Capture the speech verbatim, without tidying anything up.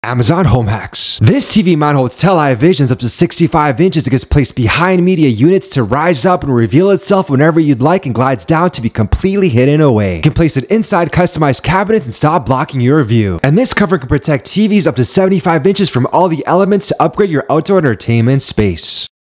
Amazon Home Hacks. This T V mount holds televisions up to sixty-five inches. It gets placed behind media units to rise up and reveal itself whenever you'd like and glides down to be completely hidden away. You can place it inside customized cabinets and stop blocking your view. And this cover can protect T Vs up to seventy-five inches from all the elements to upgrade your outdoor entertainment space.